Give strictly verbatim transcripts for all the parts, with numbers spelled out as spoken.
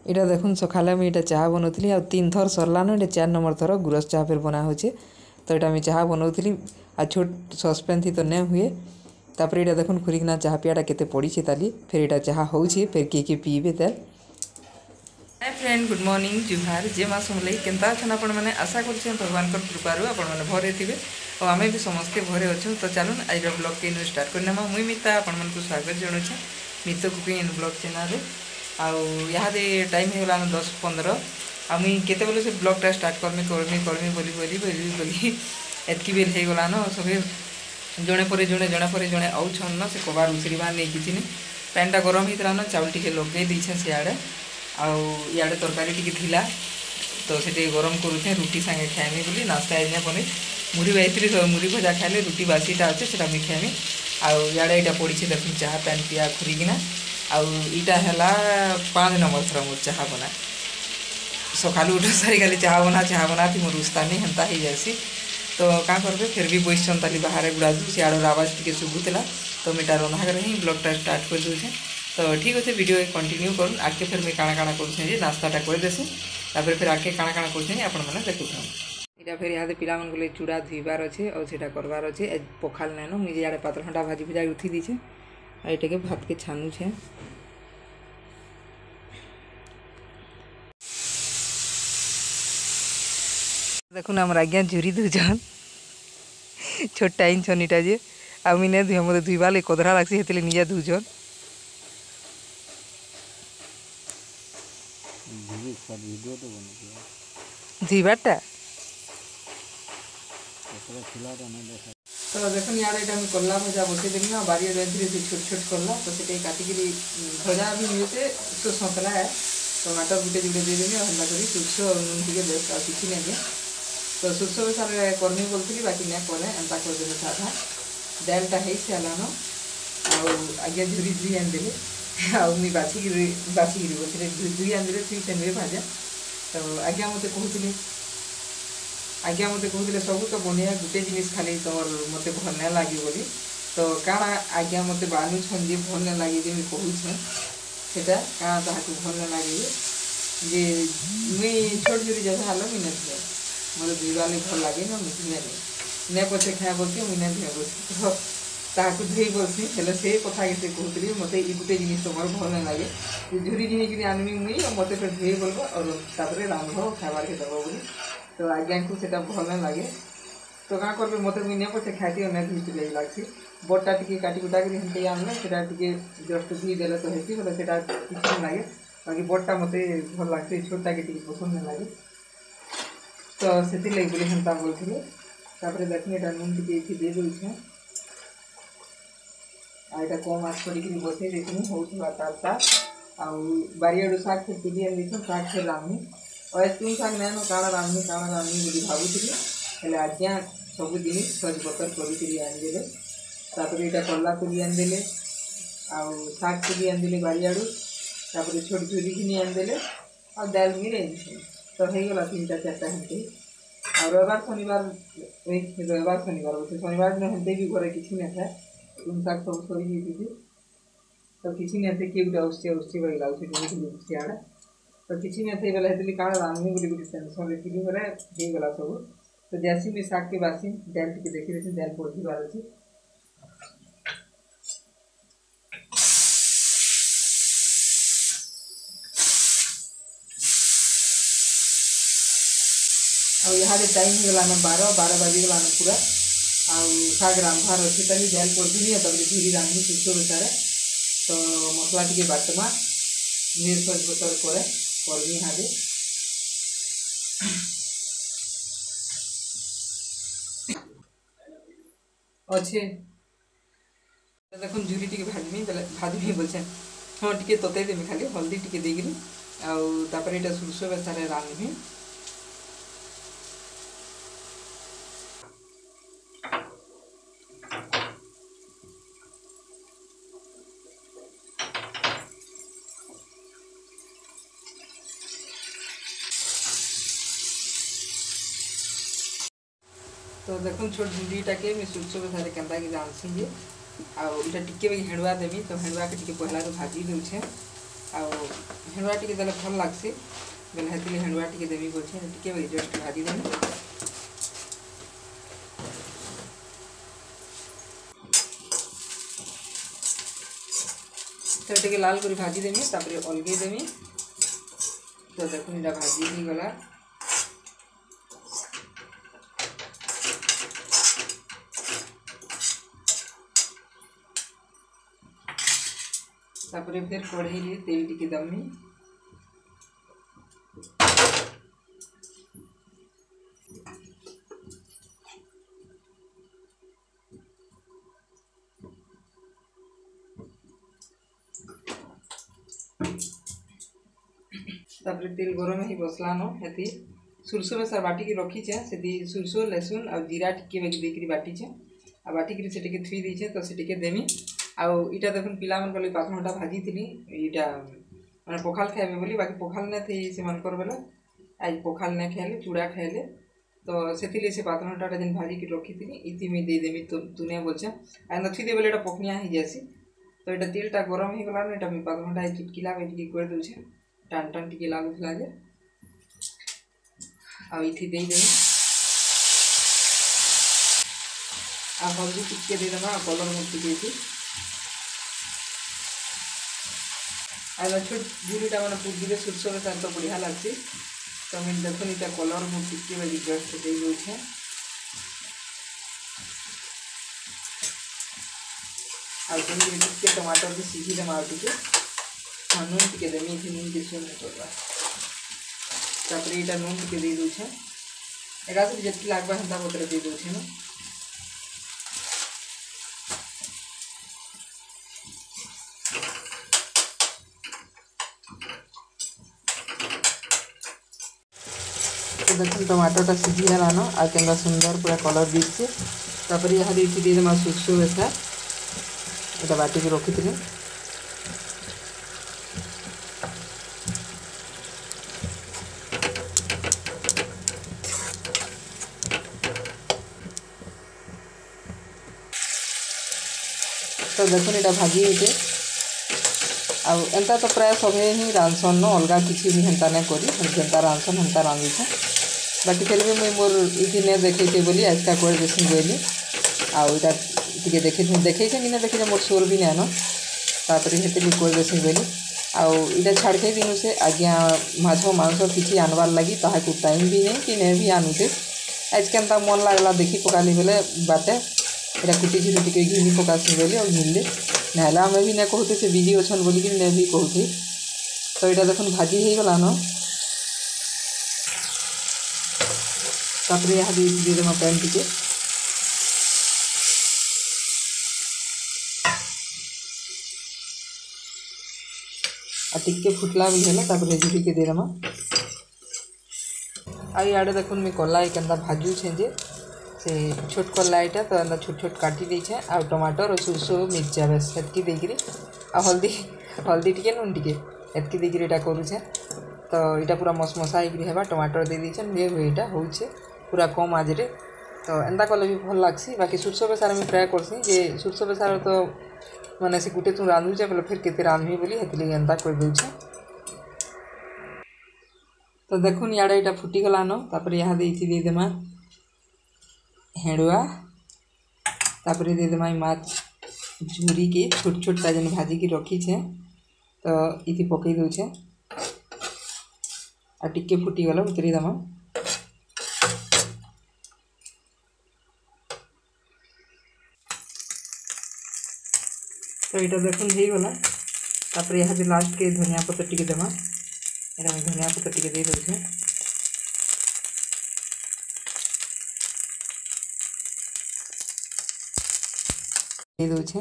इटा देखुन सकाले मुझे इटा चाह बनाऊली आ तीन थर सरलान ये चार नंबर थर गुरस चाह फिर बना होचे। तो यहाँ मुझे चाह बनाऊली आ छोट सस्पेन थी तो नहीं हुए। तापर यहाँ देखुन खुरिकना चाह पियाटा केते पड़ी ताली फिर यहाँ चाह होचे फिर किए किए पीबे तेल। हाय फ्रेंड गुड मॉर्निंग जुहार जे मास समलाई केनता अछन आपण माने आशा करछे भगवान कर कृपारू आपण माने भरे थिबे और आमे भी समस्त भरे अछु। तो चलून आज ब्लॉग के इन स्टार्ट करना मुई मिता आपण मन को स्वागत जणुछे मितो कुकिंग इन ब्लॉग चैनल रे। आउ यहाँ दे टाइम हो गला दस पंद्रह आ मुई केते बेले से ब्लॉगटा स्टार्ट करमी करमी करमी बोली बोली बोली बोली एतकी बेल हो गला न सबे जड़े पर जड़े जड़े पर जड़े आउछन न से कबार उछरीबा नहीं किछि पैनटा गरम होता न चाउल टी लगे दीछे सियाड़े आड़े तरकारी टी थिला तो से गरम करुचे रुटी सांगे खाएमी बोली नास्ता आइना बनी मुढ़ी बैतरी मुढ़ी भजा खाइले रुटी बासीटा अच्छे से मुझे खाएमी आड़े यहाँ पड़ी देखुन चाह पैन पिया खुरिकिना आईटा है पाँच नंबर थर मोर चाह बना सकाल उठ सारी खाली चाह बना चाह बना थी मोर उस्ता नहीं हेन्ता हो जासी। तो क्या करबे फिर भी बैसन ताली बाहर गुड़ा दू सियाड़ आवाज टी शुभुला तो मुझे रंधा कर ही ब्लॉगटा स्टार्ट कर दूचे। तो ठीक अच्छे वीडियो कंटिन्यू कर आगे फिर मुझे काଣା काଣା कर नास्ताटा करदेसी फिर आगे काଣା काଣା कर आपण मैंने देखु यहाँ फिर यहाँ पिला मन को चूड़ा धुईबार अच्छे और सीटा करवार अच्छे पखाल नाइन मुझे यहाँ पातल हंडा भाजी भुजा उठी दीचे यहाँ के भात के छानुछे। देखुन आम आज्ञा झुरी धुजन छोटा इन छनीटा जे आमी नहीं धुए मत धुईबा लगे कदरा लगसी हेतले निजा धुजन धुईबारटा। तो देखो यार यहाँ मुझे कला भजा बसई देवी ना बारी धीरे धीरे छोट छोट कला तो से काटिक भजा भी मिले सो सतला है टमाटर गुटे जुड़े देदेवी हल्ला कर सुरस नून टे बेस्ट आ कि नहीं तो सुरस बेसार करनी बोलती बाकी नहीं कले एंता करदे साधा दालटा हो सारान आगे झुरी धुई आनदे आई बाछिक बाछिक बस धुई आनदे ठीक से भाजा। तो आज्ञा मत कहते आज्ञा मत कहते सब तो बनिया गोटे जिनिस खाली तुम मत भल नहीं लगे बोली तो काଣା आज्ञा मत बानुछन जे भल नहीं लगे जे कहूँ सेटा काଣା ताकू भल नहीं लगे जे मुई छोट छोटी जगह हाल मुई नहीं मतलब धुईबा लगे भल लगे ना मुझे नहीं नहीं पचे खाया बोलती मुई नहीं धुए बोलती तो ताकू धुई बोलसी हेल्ले से कथा के कहते मत ये गोटे जिन तुम भल नहीं लगे झुरी जिन आनमी मुई मत फिर धुई बोलब और रांध खाबार के दब बोली तो आज्ञा को सेटा भल नहीं लगे। तो क्या कर मत मुझे नहीं पचे खाती नहीं धुई लगे लगसी बटा टी काटी कुटा कर आनले से जस्ट धुई देले तो हेसी बोले से किसी लगे बाकी बटा मत भल लगती छोटा के पसंद नहीं लगे तो से लगे बोले हेन्ता बोलते देखिए यहाँ नून टी दे दूचे आईटा कम आँच कर बसई देती होता तार आउ बारियाड़ू शाग फिर तुली आनी शाग फिर रांधनी और तुम शाग नहीं काଣା रांधनी काଣା रांधनी बोली भावुली हेल्ले आज्ञा सब जिन सज पतर करी आनदे यहाँ कला तुली आनदे आउ शाग तुली आनदे बारियाड़ू तापर छोट झुरी घिनी आनदे और दाल मिले तो हो गला तीन टा चार्टा हेमती और रविवार शनिवार रविवार शनिवार बोलते शनिवार दिन हेमते भी घरे किसी नहीं था तुम शाग सब सरी थी तो किसी नहीं थे किए गोटे उसी उसी भाई लागे सियाड़े तो किसी नहीं थे बेला हेतली काଣା रांधनी बोली गोटे टेंशन रे थी बेले हो गला सब। तो जैसी मैं शाग के बासी दाल टी देखी देसी दाल पड़ी बार अच्छी और यहाँ टाइम हो गला बारह बारह बाजी गला पूरा आउ शाग रांधार अच्छे ताली दाल पड़ी तब धीरे रांधनी सुरस बेसारे तो मसला टी बाटमा नीर सज बतर पर करमी हाँ अच्छे देखो झुरी टी भाजमी भाजमी बोलचे हाँ टी ततई देमी खाली हल्दी टी देकरी आउर यहाँ सुरस बेसारे रांधमी। तो देखो छोट झुंडीटा के मैं सुरस बेसारे केन्ता कि जानसी जे आटा टिके हेड़ुआ देवी तो हेड़ुआ के टिके पहला तो भाजी दूचे आउ हेणुआ टिके देले भल लागसी बेले हेतिले हेणुआ टिके देबी बोलछे टिके बे जस्ट भाजी देनी तो टिके लाल करी भाजी देमी तापरे अलगे देमी तो देखो इटा भाजी ही गला तापरे फिर कढ़ाई रे तेल टिके दमी तापरे तेल गरम ही बसलान हेती सुरसो बेसार बाटिकी रखीचे से सुरसो लहसुन और जीरा टिके बेगी देकरी बाटिचे आ बाटिकी से टिके थुई देछे तो से टिके देमी आउ इटा देखुन पिला मन गली पाखन घंटा भाजी थिनी इटा माने पखाल खाइबे बोली बाकी पखाल ने थी से मन कर बेला आज पखाल ने खाइले चूड़ा खाइले तो सेथिले से पाखन घंटा जेन भाजी की रखी थिनी इति में दे देमी तो तुने बोलछे आ न थुई दे बोले एटा पकनिया ही जासी तो एटा तेलटा गरम ही गला न एटा मी पाखन घंटा चिटकिला बेटी कर दोछे टान टान टिके लागुला जे आ इथि दे देमी आ हल्दी टिके दे देमा कलर में टिके थी आ छोट झुरीटा मैंने पूरी सुरसो में तो बढ़िया लगसी तो मैं देखो इटा कलर मु टिके बजे जस्ट दे दोछे आ जल्दी टिके टमाटर भी सीधी दे मार टिके नून टिके देमी इथि नून दिसो न करबा तापरे इटा नून टिके दे दोछे एगा से जति लागबा हंता पत्र दे दोछे न तो देखो टमाटोटा सीझी गला न आ केंदा सुंदर पूरा कलर दिछे तापरे यहाँ देछि दे देमा सुरसो बेसा एटा बाटी के रखिथिले तो देखो एटा भाजी होते आउ एंता तो प्राय सभे ही रांधसन न अलगा किसी भी हेंता नहीं करी जेंता रांधसन हेंता रांधुछे बाकी फिर भी मुई मोर इति ने देखैते बोली आजका कोई देसी बोली आउ इटा टिके देखे देखैछे कि ना देखैछे मोर सोर भी नहीं न तापरे हेते कोई देसी बोली आउ इटा छाड़ के दिनु से आज्ञा माछ मांस किसी आनबार लगी ताहा को टाइम भी नहीं कि नहीं भी आनुते आज केनता मन लागला देखी पकाली बेले बाटे एटा कुटी झिरी टिके घिनी पकासी बोली और घिनले नाला आम भी नहीं कहते से बिजी अच्छन बोल कि नहीं भी कहते तो यहाँ देखो भाजी हो गला न तापर यहाँ दे देमा पैन टिके आ टिके फुटला भी है तापर झुरी के दे देमा आ इे देखो मैं कलाई के भाजू छे से छोट कलाईटा तो अंदर छोट छोट काटी देछे आ टमाटर और सुरसो मिर्चा बस एतकी देकरी आ हल्दी हल्दी टिके नून टिके एतकी देकरी एटा करूछे तो इटा पूरा मसमसा होकरी हेबा टमाटर दे देछन हे होइटा होउछे पूरा कम आजरे तो एंता कले भी भल लागसी बाकी सुरसो बेसार में ट्राए करसी जे सुरसो बेसार तो माने से गुटे तू रांधुछे बोले फिर केते रांधबी बोली हेतली एंता कर देउछे तो देखुन याडा इटा फुटी गला न तापर यहाँ देछि दे देमा हेड़ुआ तापर दे देमा माछ झुरी के छोट छोट जेन भाजी की रखी छे तो इति पकई दउछे आ टिके फुटी गला उतरी देमा तो इटा देखुन हो गला तापर यहाँ लास्ट के धनिया पत्तर टिके देमा एटा में धनिया पत्तर टिके दे दउछे दे दउछे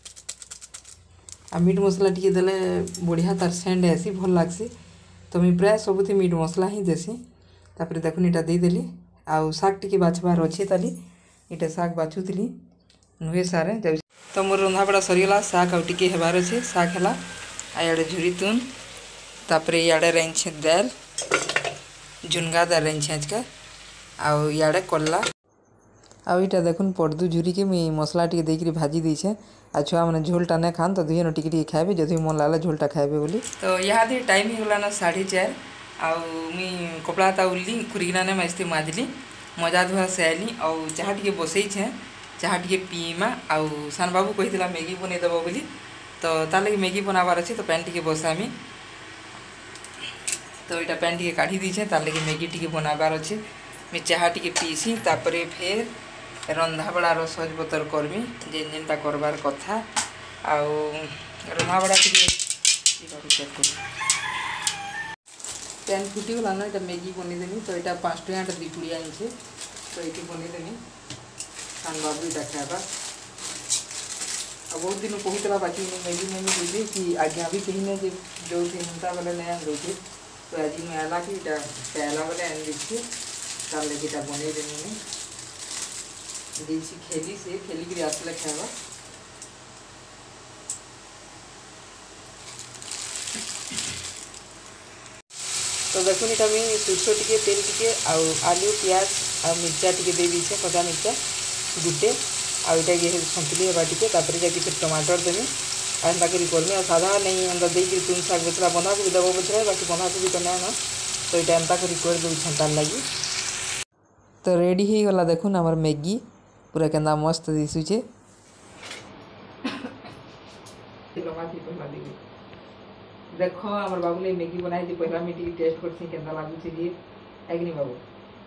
आ मीट मसला टिके देले बढ़िया तार सेंड आसी भल लागसी तो मैं प्राय सबुति मीट मसला ही देसी तापर देखुन इटा दे देली आउ साग टिके बाछबार अच्छे ताली इटा साग बाछुतली नुहे सारे तो मोर रंधा बड़ा सरीगला साग आउ टिके हेबार अच्छे साग है आ इे झुरी तुन तापर इे रेंछे दाल झुनगा दाल रेंछे आजका आउ इे कला आउ इटा देखुन पड़दू झुरी के मुई मसला टी देकरी भाजी देछे आ छुआ मैंने झोलटा नहीं खान तो दुहे न टिके टिके खाए जदि मन लागला झोलटा खाए बोली। तो यहाँ टाइम ही गला ना साढ़े चार आउ मुई कपड़ा ता उल्ली खुरीना ने मस्ती माजली मजा धुआ से आइली और चाह टे बसई छे चाह टे पीमा आउ सान बाबू कही मैगी बन देव बोली तो तार लगे मैगी बनाबार अच्छे तो पैन टे बसामी तो यहाँ पैन टे काढ़ी दीछे तार लगे मैगी टे बनाबार अच्छे मैं चाह टे पीसी तापर फेर रंधा बड़ार सज पतर करमी जेन जेनटा करबार कथा आउ रंधा बड़ा पैन फुटीगला ना ये मैगी बनईदेमी तो यहाँ पाँच टका दुई पुड़ी आनी तो ये बनईदेमी सान बाबू यहाँ खावा बहुत दिन कहला बाकी मैगी मैगी कहली कि आज्ञा भी कहीं ना जो हिंसा बेले नहीं आन दे तो आज मैं आला कि पहला बेले आन दीछे तार लगे यहाँ बनईदेमी मैं खेली से खेलिक आसले खावा तो देखो इटा मुझे सोरष टे तेल टे आलू प्याज आ मिर्चा टे दे दीछे कचा मिर्चा गुटे आईटा ये सन्तुली होगा टे जाकि टमाटर देमी आंता कर करमी साधा नहीं अंदर देकर तुम शाग बेचरा बंधा को भी देव बेचरा बाकी बंधा को भी तो नहीं ना तो यहाँ एंता कर दूँ तार लगी। तो रेडी हो गला देखुन आमर मैगी पूरा केंदा मस्त दिशुचे देखो आमर बाबू ले मैगी बनाई थी पहला मैं टेस्ट करसी केंदा लागुची लिए आगनी बाबू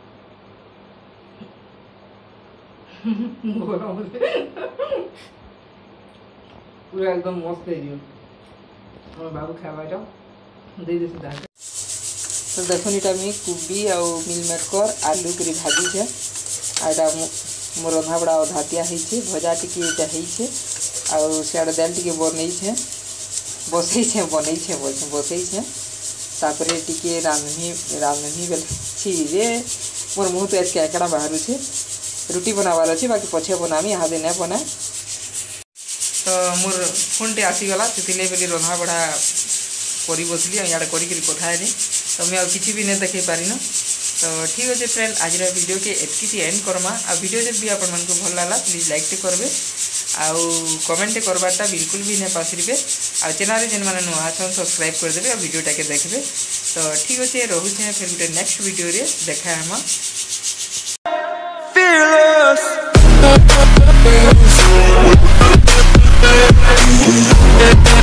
पूरा एकदम मस्त है आमर बाबू खावा दे दे सीधा तो देखो इटा मैं कोबी आ मिल मेकर आलू करी भाजी है आटा मोर रंधा बड़ा अधातिया है भजा टी है आड़ दाल टी बनई है बसई है बनई है बसई है तापर टी रांधनी रांधनी बेले रे मोर मुँह तो आज केकड़ा बाहर से रुटी बनाबार अच्छे बाकी पछे बनामी यहाँ दिन नहीं बना तो मोर फोन टे आसीगला से बोली रंधा बड़ा कर बसली यहाँ कर कथा है तो मैं किसी भी नहीं देखे पारिन तो ठीक अच्छे फ्रेंड आज वीडियो के एतकी एंड करमा आ वीडियो जब भी आपण को भल लगा प्लीज लाइक टे करबे आउ कमेंट करवाटा बिल्कुल भी नहीं पासरिबे आ चैनल जेन माने नुआ छन सब्सक्राइब कर देबे आ वीडियो टाके देखबे तो ठीक अच्छे रहुचे फिर गोटे नेक्स्ट वीडियो रे देखा हम।